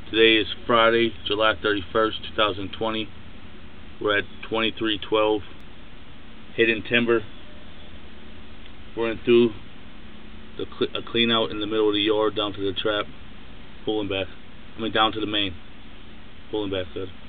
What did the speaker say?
Today is Friday, July 31st, 2020. We're at 2312 Hidden Timber. We're in through a clean out in the middle of the yard down to the trap, pulling back. Down to the main, pulling back good.